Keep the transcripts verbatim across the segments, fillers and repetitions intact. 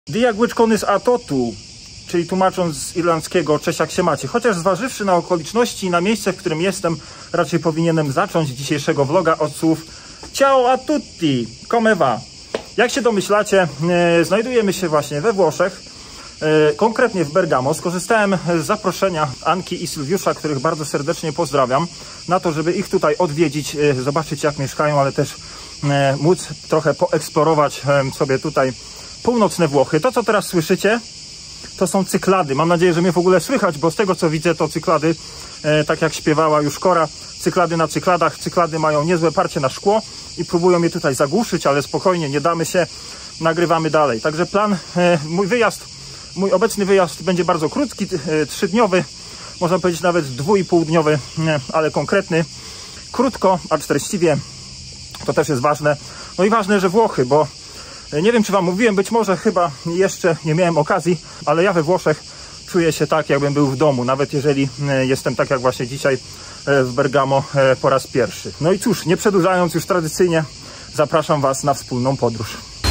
Diagłyczkonys atotu, czyli tłumacząc z irlandzkiego cześć, jak się macie. Chociaż zważywszy na okoliczności i na miejsce, w którym jestem, raczej powinienem zacząć dzisiejszego vloga od słów ciao a tutti, come va. Jak się domyślacie, e, znajdujemy się właśnie we Włoszech, e, konkretnie w Bergamo. Skorzystałem z zaproszenia Anki i Sylwiusza, których bardzo serdecznie pozdrawiam, na to, żeby ich tutaj odwiedzić, e, zobaczyć jak mieszkają, ale też e, móc trochę poeksplorować e, sobie tutaj północne Włochy. To, co teraz słyszycie, to są cyklady. Mam nadzieję, że mnie w ogóle słychać, bo z tego, co widzę, to cyklady, e, tak jak śpiewała już Kora, cyklady na cykladach. Cyklady mają niezłe parcie na szkło i próbują mnie tutaj zagłuszyć, ale spokojnie, nie damy się, nagrywamy dalej. Także plan, e, mój wyjazd, mój obecny wyjazd będzie bardzo krótki, e, trzydniowy, można powiedzieć nawet dwu i pół dniowy, e, ale konkretny. Krótko, a treściwie, to też jest ważne. No i ważne, że Włochy, bo nie wiem, czy wam mówiłem, być może chyba jeszcze nie miałem okazji, ale ja we Włoszech czuję się tak, jakbym był w domu, nawet jeżeli jestem tak jak właśnie dzisiaj w Bergamo po raz pierwszy. No i cóż, nie przedłużając, już tradycyjnie zapraszam was na wspólną podróż.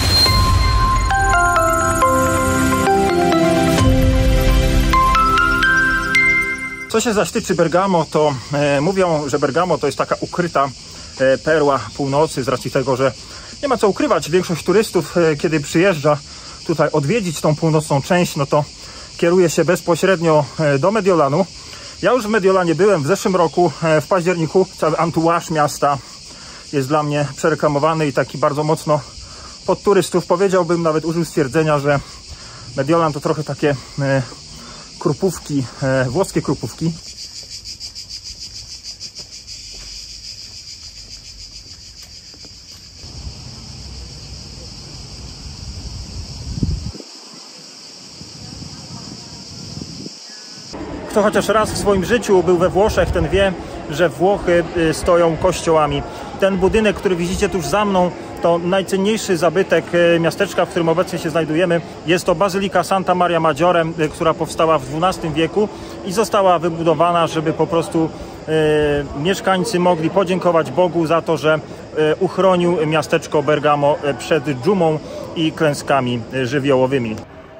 Co się zaś tyczy Bergamo, to e, mówią, że Bergamo to jest taka ukryta e, perła północy, z racji tego, że nie ma co ukrywać. Większość turystów, e, kiedy przyjeżdża tutaj odwiedzić tą północną część, no to kieruje się bezpośrednio e, do Mediolanu. Ja już w Mediolanie byłem w zeszłym roku, e, w październiku. Cały entourage miasta jest dla mnie przereklamowany i taki bardzo mocno pod turystów. Powiedziałbym, nawet użył stwierdzenia, że Mediolan to trochę takie e, krupówki, e, włoskie krupówki. Kto chociaż raz w swoim życiu był we Włoszech, ten wie, że Włochy stoją kościołami. Ten budynek, który widzicie tuż za mną, to najcenniejszy zabytek miasteczka, w którym obecnie się znajdujemy. Jest to Bazylika Santa Maria Maggiore, która powstała w dwunastym wieku i została wybudowana, żeby po prostu e, mieszkańcy mogli podziękować Bogu za to, że e, uchronił miasteczko Bergamo przed dżumą i klęskami żywiołowymi.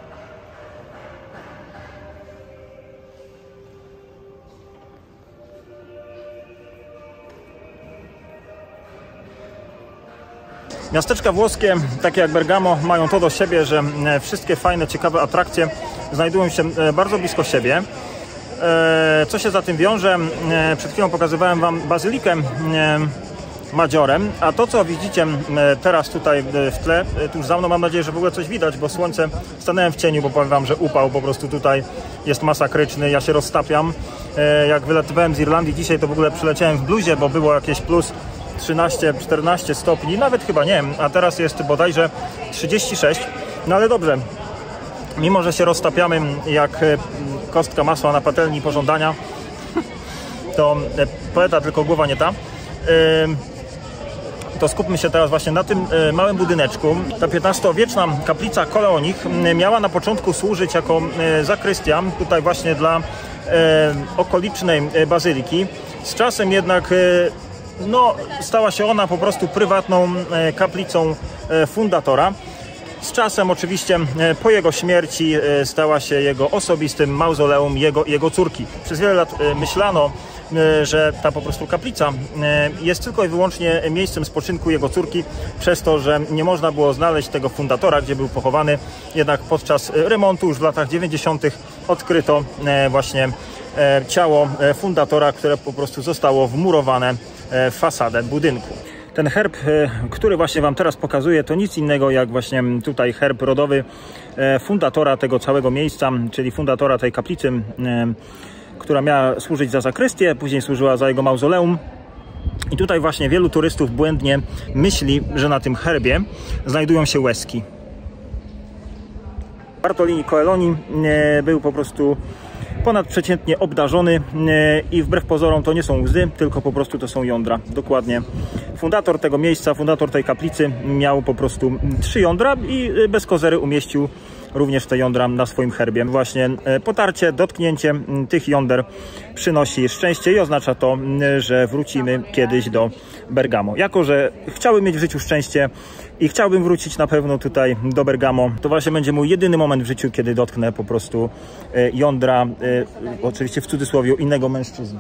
Miasteczka włoskie, takie jak Bergamo, mają to do siebie, że wszystkie fajne, ciekawe atrakcje znajdują się bardzo blisko siebie. Co się za tym wiąże? Przed chwilą pokazywałem wam Bazylikę Maggiore, a to, co widzicie teraz tutaj w tle, tuż za mną, mam nadzieję, że w ogóle coś widać, bo słońce, stanąłem w cieniu, bo powiem wam, że upał po prostu tutaj jest masakryczny, ja się roztapiam. Jak wylatywałem z Irlandii dzisiaj, to w ogóle przyleciałem w bluzie, bo było jakieś plus trzynaście czternaście stopni, nawet chyba nie, a teraz jest bodajże trzydzieści sześć. No ale dobrze, mimo że się roztapiamy jak kostka masła na patelni pożądania, to poeta tylko głowa nie ta, to skupmy się teraz właśnie na tym małym budyneczku. Ta piętnastowieczna kaplica Koleonich miała na początku służyć jako zakrystia tutaj właśnie dla okolicznej bazyliki. Z czasem jednak no, stała się ona po prostu prywatną e, kaplicą e, fundatora. Z czasem oczywiście e, po jego śmierci e, stała się jego osobistym mauzoleum jego, jego córki. Przez wiele lat e, myślano, e, że ta po prostu kaplica e, jest tylko i wyłącznie miejscem spoczynku jego córki, przez to, że nie można było znaleźć tego fundatora, gdzie był pochowany. Jednak podczas remontu już w latach dziewięćdziesiątych odkryto e, właśnie e, ciało e, fundatora, które po prostu zostało wmurowane w fasadę budynku. Ten herb, który właśnie wam teraz pokazuję, to nic innego jak właśnie tutaj herb rodowy fundatora tego całego miejsca, czyli fundatora tej kaplicy, która miała służyć za zakrystię, później służyła za jego mauzoleum. I tutaj właśnie wielu turystów błędnie myśli, że na tym herbie znajdują się łezki. Bartolini Colleoni był po prostu ponadprzeciętnie obdarzony i wbrew pozorom to nie są łzy, tylko po prostu to są jądra. Dokładnie. Fundator tego miejsca, fundator tej kaplicy miał po prostu trzy jądra i bez kozery umieścił również te jądra na swoim herbie. Właśnie potarcie, dotknięcie tych jąder przynosi szczęście i oznacza to, że wrócimy kiedyś do Bergamo. Jako że chciałbym mieć w życiu szczęście i chciałbym wrócić na pewno tutaj do Bergamo, to właśnie będzie mój jedyny moment w życiu, kiedy dotknę po prostu jądra, oczywiście w cudzysłowie, innego mężczyzny.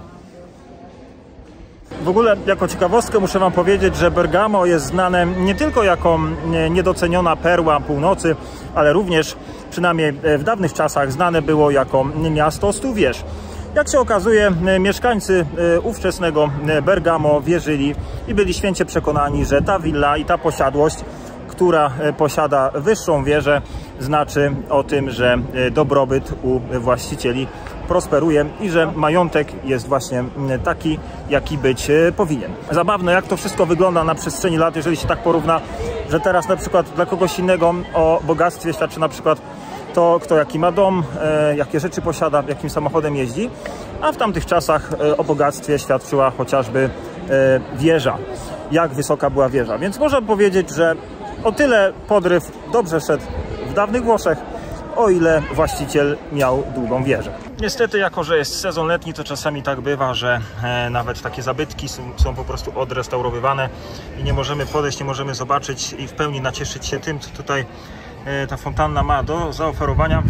W ogóle jako ciekawostkę muszę wam powiedzieć, że Bergamo jest znane nie tylko jako niedoceniona perła północy, ale również, przynajmniej w dawnych czasach, znane było jako miasto stu wież. Jak się okazuje, mieszkańcy ówczesnego Bergamo wierzyli i byli święcie przekonani, że ta willa i ta posiadłość, która posiada wyższą wieżę, znaczy o tym, że dobrobyt u właścicieli prosperuje i że majątek jest właśnie taki, jaki być powinien. Zabawne, jak to wszystko wygląda na przestrzeni lat, jeżeli się tak porówna, że teraz na przykład dla kogoś innego o bogactwie świadczy na przykład to, kto jaki ma dom, e, jakie rzeczy posiada, jakim samochodem jeździ, a w tamtych czasach e, o bogactwie świadczyła chociażby e, wieża, jak wysoka była wieża. Więc można powiedzieć, że o tyle podryw dobrze szedł w dawnych Włoszech, o ile właściciel miał długą wieżę. Niestety, jako że jest sezon letni, to czasami tak bywa, że e, nawet takie zabytki są, są po prostu odrestaurowywane i nie możemy podejść, nie możemy zobaczyć i w pełni nacieszyć się tym, co tutaj e, ta fontanna ma do zaoferowania.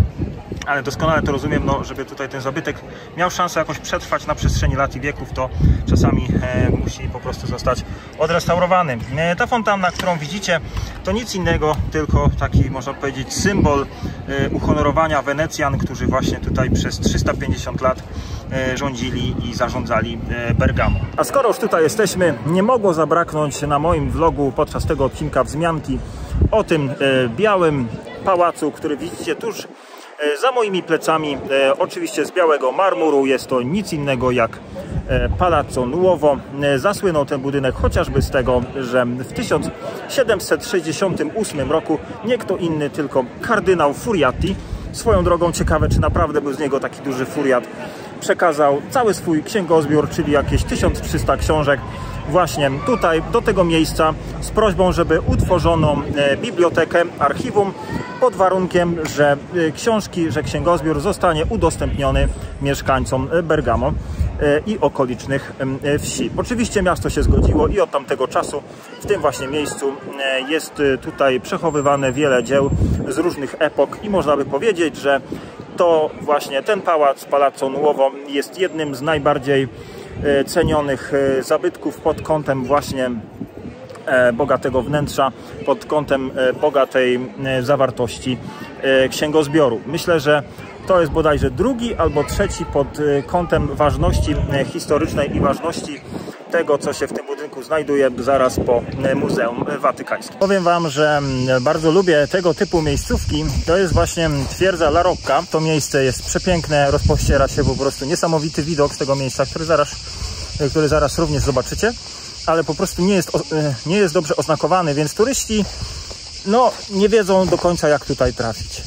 Ale doskonale to rozumiem, no, żeby tutaj ten zabytek miał szansę jakoś przetrwać na przestrzeni lat i wieków, to czasami e, musi po prostu zostać odrestaurowany. E, ta fontanna, którą widzicie, to nic innego, tylko taki, można powiedzieć, symbol e, uhonorowania Wenecjan, którzy właśnie tutaj przez trzysta pięćdziesiąt lat e, rządzili i zarządzali e, Bergamo. A skoro już tutaj jesteśmy, nie mogło zabraknąć na moim vlogu podczas tego odcinka wzmianki o tym e, białym pałacu, który widzicie tuż za moimi plecami, e, oczywiście z białego marmuru. Jest to nic innego jak e, Palazzo Nuovo. E, zasłynął ten budynek chociażby z tego, że w tysiąc siedemset sześćdziesiątym ósmym roku nie kto inny, tylko kardynał Furiati, swoją drogą ciekawe, czy naprawdę był z niego taki duży furiat, przekazał cały swój księgozbiór, czyli jakieś tysiąc trzysta książek, właśnie tutaj, do tego miejsca, z prośbą, żeby utworzono bibliotekę, archiwum, pod warunkiem, że książki, że księgozbiór zostanie udostępniony mieszkańcom Bergamo i okolicznych wsi. Oczywiście miasto się zgodziło i od tamtego czasu w tym właśnie miejscu jest tutaj przechowywane wiele dzieł z różnych epok i można by powiedzieć, że to właśnie ten pałac, Palazzo Nuovo, jest jednym z najbardziej cenionych zabytków pod kątem właśnie bogatego wnętrza, pod kątem bogatej zawartości księgozbioru. Myślę, że to jest bodajże drugi albo trzeci pod kątem ważności historycznej i ważności tego, co się w tym budynku znajduje zaraz po Muzeum Watykańskim. Powiem wam, że bardzo lubię tego typu miejscówki. To jest właśnie twierdza La Rocca. To miejsce jest przepiękne, rozpościera się po prostu niesamowity widok z tego miejsca, który zaraz, który zaraz również zobaczycie, ale po prostu nie jest, nie jest dobrze oznakowany, więc turyści no, nie wiedzą do końca, jak tutaj trafić.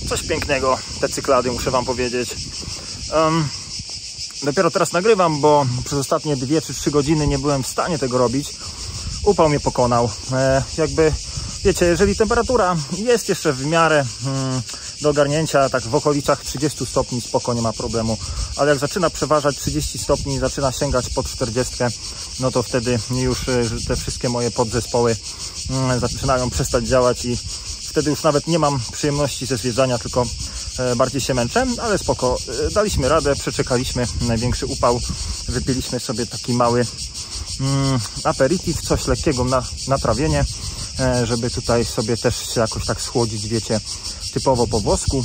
Coś pięknego, te cyklady, muszę wam powiedzieć. Um, dopiero teraz nagrywam, bo przez ostatnie dwie czy trzy godziny nie byłem w stanie tego robić. Upał mnie pokonał. E, jakby, wiecie, jeżeli temperatura jest jeszcze w miarę hmm, do ogarnięcia, tak w okolicach trzydziestu stopni, spoko, nie ma problemu. Ale jak zaczyna przeważać trzydzieści stopni, zaczyna sięgać pod czterdzieści, no to wtedy już te wszystkie moje podzespoły hmm, zaczynają przestać działać i wtedy już nawet nie mam przyjemności ze zwiedzania, tylko e, bardziej się męczę, ale spoko. E, daliśmy radę, przeczekaliśmy największy upał, wypiliśmy sobie taki mały mm, aperitif, coś lekkiego na, na trawienie, e, żeby tutaj sobie też się jakoś tak schłodzić, wiecie, typowo po włosku.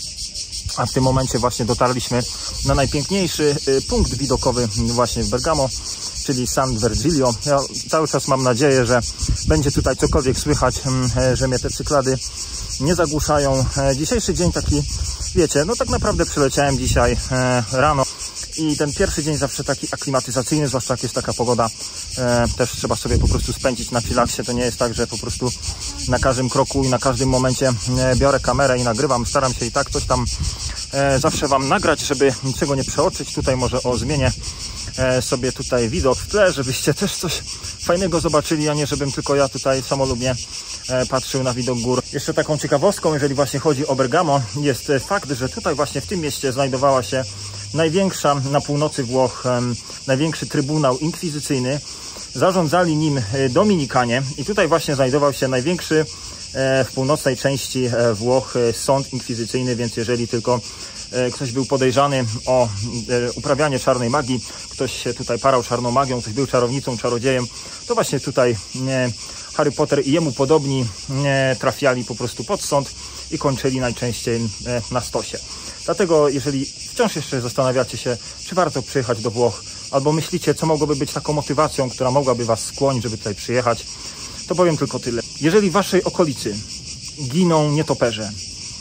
A w tym momencie właśnie dotarliśmy na najpiękniejszy e, punkt widokowy właśnie w Bergamo, czyli San Virgilio. Ja cały czas mam nadzieję, że będzie tutaj cokolwiek słychać, że mnie te cyklady nie zagłuszają. Dzisiejszy dzień taki, wiecie, no tak naprawdę przyleciałem dzisiaj rano i ten pierwszy dzień zawsze taki aklimatyzacyjny, zwłaszcza jak jest taka pogoda, też trzeba sobie po prostu spędzić na chillaksie. To nie jest tak, że po prostu na każdym kroku i na każdym momencie biorę kamerę i nagrywam. Staram się i tak coś tam zawsze wam nagrać, żeby niczego nie przeoczyć. Tutaj może o zmienię sobie tutaj widok w tle, żebyście też coś fajnego zobaczyli, a nie żebym tylko ja tutaj samolubnie patrzył na widok gór. Jeszcze taką ciekawostką, jeżeli właśnie chodzi o Bergamo, jest fakt, że tutaj właśnie w tym mieście znajdowała się największa na północy Włoch, największy trybunał inkwizycyjny. Zarządzali nim Dominikanie i tutaj właśnie znajdował się największy w północnej części Włoch sąd inkwizycyjny, więc jeżeli tylko ktoś był podejrzany o uprawianie czarnej magii, ktoś się tutaj parał czarną magią, ktoś był czarownicą, czarodziejem, to właśnie tutaj Harry Potter i jemu podobni trafiali po prostu pod sąd i kończyli najczęściej na stosie. Dlatego jeżeli wciąż jeszcze zastanawiacie się, czy warto przyjechać do Włoch, albo myślicie, co mogłoby być taką motywacją, która mogłaby was skłonić, żeby tutaj przyjechać, to powiem tylko tyle. Jeżeli w waszej okolicy giną nietoperze,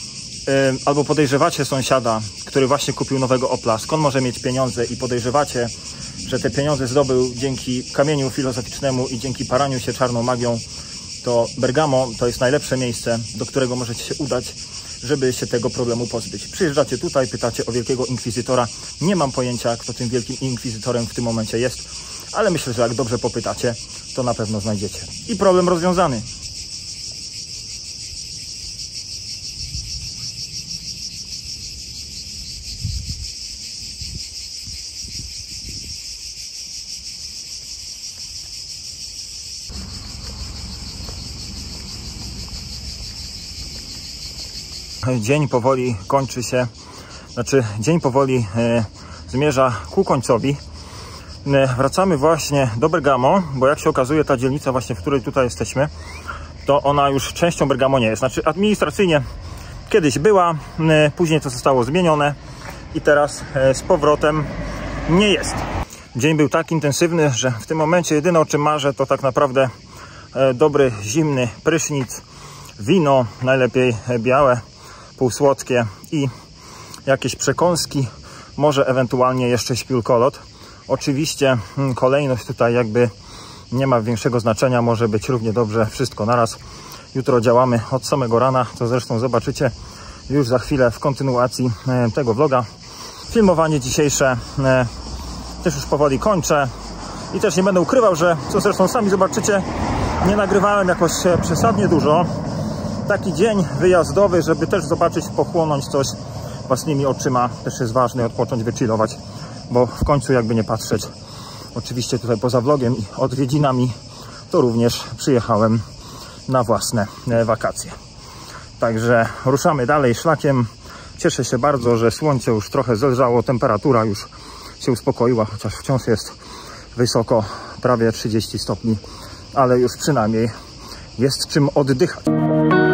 albo podejrzewacie sąsiada, który właśnie kupił nowego Opla, skąd może mieć pieniądze i podejrzewacie, że te pieniądze zdobył dzięki kamieniu filozoficznemu i dzięki paraniu się czarną magią, to Bergamo to jest najlepsze miejsce, do którego możecie się udać, żeby się tego problemu pozbyć. Przyjeżdżacie tutaj, pytacie o wielkiego inkwizytora. Nie mam pojęcia, kto tym wielkim inkwizytorem w tym momencie jest, ale myślę, że jak dobrze popytacie, to na pewno znajdziecie. I problem rozwiązany. Dzień powoli kończy się, znaczy dzień powoli e, zmierza ku końcowi. E, wracamy właśnie do Bergamo, bo jak się okazuje, ta dzielnica właśnie, w której tutaj jesteśmy, to ona już częścią Bergamo nie jest. Znaczy administracyjnie kiedyś była, e, później to zostało zmienione i teraz e, z powrotem nie jest. Dzień był tak intensywny, że w tym momencie jedyne, o czym marzę, to tak naprawdę e, dobry, zimny prysznic, wino, najlepiej białe, półsłodkie i jakieś przekąski, może ewentualnie jeszcze śpiulkolot. Oczywiście kolejność tutaj jakby nie ma większego znaczenia, może być równie dobrze wszystko naraz. Jutro działamy od samego rana, co zresztą zobaczycie już za chwilę w kontynuacji tego vloga. Filmowanie dzisiejsze też już powoli kończę i też nie będę ukrywał, że co zresztą sami zobaczycie, nie nagrywałem jakoś przesadnie dużo. Taki dzień wyjazdowy, żeby też zobaczyć, pochłonąć coś własnymi oczyma, też jest ważne, odpocząć, wychillować, bo w końcu jakby nie patrzeć, oczywiście tutaj poza vlogiem i odwiedzinami, to również przyjechałem na własne wakacje. Także ruszamy dalej szlakiem. Cieszę się bardzo, że słońce już trochę zelżało, temperatura już się uspokoiła, chociaż wciąż jest wysoko, prawie trzydzieści stopni, ale już przynajmniej jest czym oddychać.